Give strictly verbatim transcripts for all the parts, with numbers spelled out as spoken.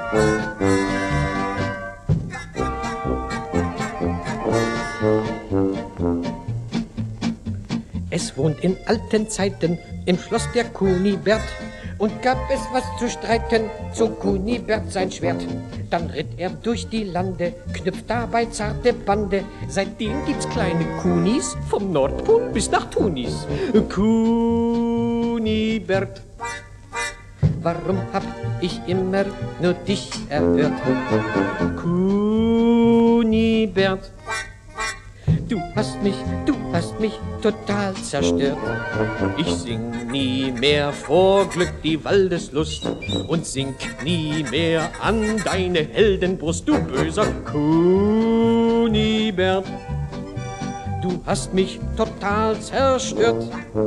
Es wohnt in alten Zeiten im Schloss der Kunibert, und gab es was zu streiten, zog Kunibert sein Schwert. Dann ritt er durch die Lande, knüpft dabei zarte Bande. Seitdem gibt's kleine Kunis, vom Nordpol bis nach Tunis. Kunibert, warum hab ich immer nur dich erhört? Kunibert, du hast mich, du hast mich total zerstört. Ich sing nie mehr vor Glück die Waldeslust und sing nie mehr an deine Heldenbrust, du böser Kunibert. Du hast mich total zerstört.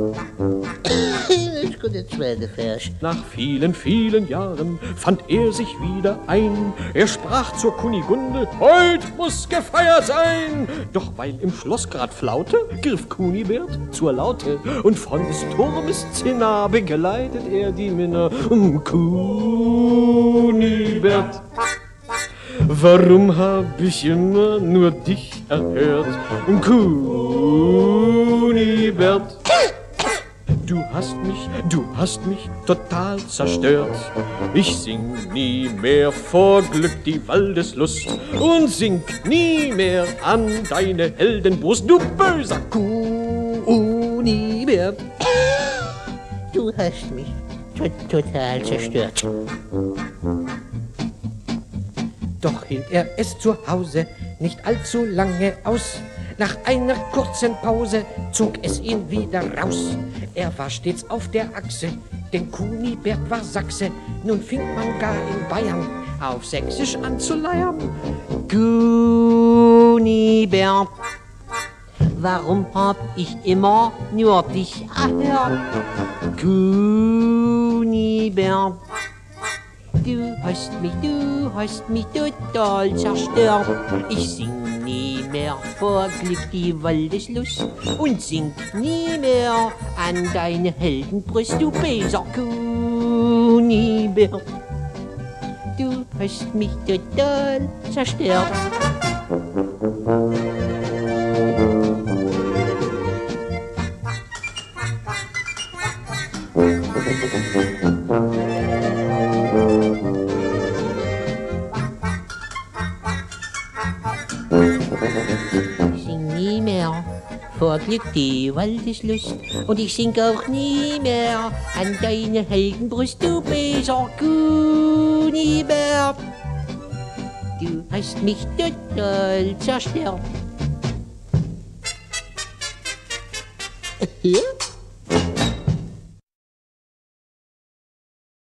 Der zweite Vers. Nach vielen, vielen Jahren fand er sich wieder ein. Er sprach zur Kunigunde: Heut muss gefeiert sein. Doch weil im Schloss grad flaute, griff Kunibert zur Laute, und von des Turmes Zinna begleitet er die Minna. Kunibert, warum hab ich immer nur dich erhört? Kunibert, du hast mich, du hast mich total zerstört. Ich sing nie mehr vor Glück die Waldeslust und sing nie mehr an deine Heldenbrust, du böser Kunibert. Du hast mich to total zerstört. Doch hielt er es zu Hause nicht allzu lange aus. Nach einer kurzen Pause zog es ihn wieder raus. Er war stets auf der Achse, denn Kunibert war Sachse. Nun fing man gar in Bayern auf Sächsisch an zu leiern. Kunibert, Warum hab ich immer nur dich erhört? Kunibert, Du hast mich, du hast mich total zerstört. Ich sing nie mehr vor Glück die Waldeslust und sing nie mehr an deine Heldenbrust, du böser Kunibert. Du hast mich total zerstört. Ich sing nie mehr vor Glück die Waldeslust und ich sing auch nie mehr an deine Heldenbrust, du böser Kunibert. Du hast mich total zerstört.